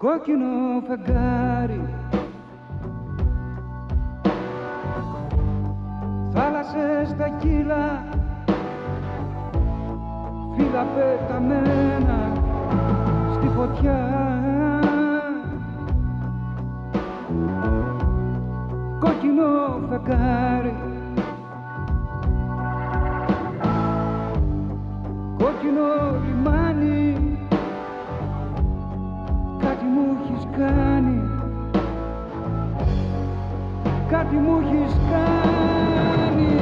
κόκκινο φεγγάρι, θάλασσες στα κύλα, φύλλα πεταμένα στη φωτιά. Κόκκινο φεγγάρι, κόκκινο λιμάνι, κάτι μου έχεις κάνει, κάτι μου έχεις κάνει.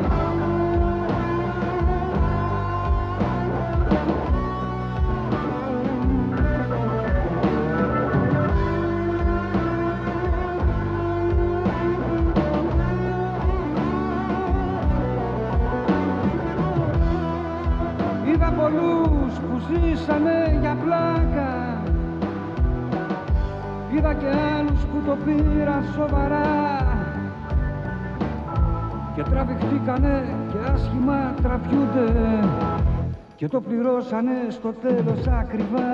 Είδα πολλούς που ζήσανε για πλάκα, είδα και άλλους που το πήραν σοβαρά και τραβηχτήκανε και άσχημα τραβιούνται και το πληρώσανε στο τέλος ακριβά.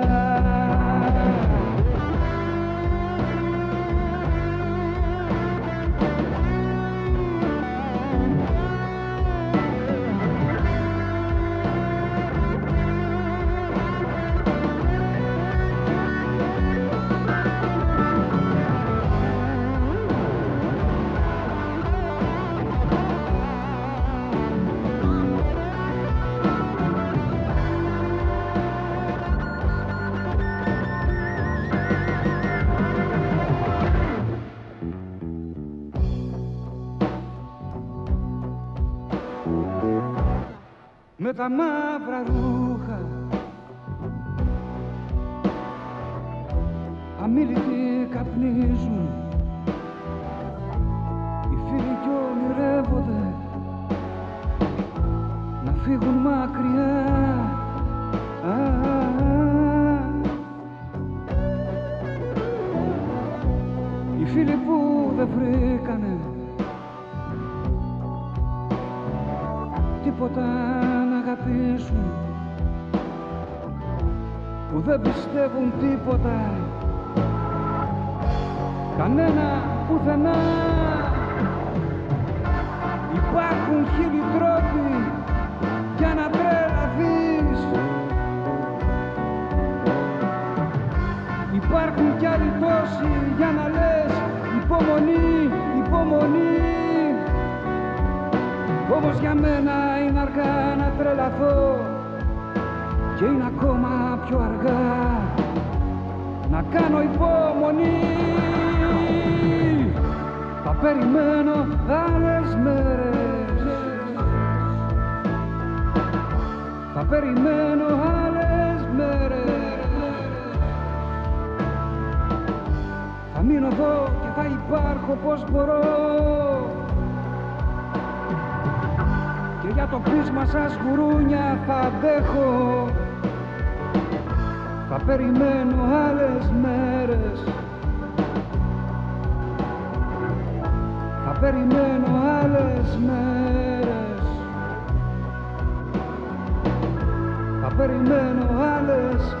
Με τα μαύρα ρούχα, αμίλητοι καπνίζουν, οι φίλοι κι ονειρεύονται να φύγουν μακριά. Οι φίλοι που δεν βρήκανε τίποτα να αγαπήσουν, που δεν πιστεύουν τίποτα, κανένα πουθενά. Υπάρχουν χίλιοι τρόποι για να τρελαθείς, υπάρχουν κι άλλοι τόσοι για να λες υπομονή, υπομονή. Όμως για μένα είναι αργά να τρελαθώ και είναι ακόμα πιο αργά να κάνω υπομονή. Θα περιμένω άλλες μέρες, θα περιμένω άλλες μέρες, θα μείνω εδώ και θα υπάρχω πως μπορώ και για το πείσμα σας γουρούνια θα αντέχω. Θα περιμένω άλλες μέρες, θα περιμένω άλλες μέρες, θα περιμένω άλλες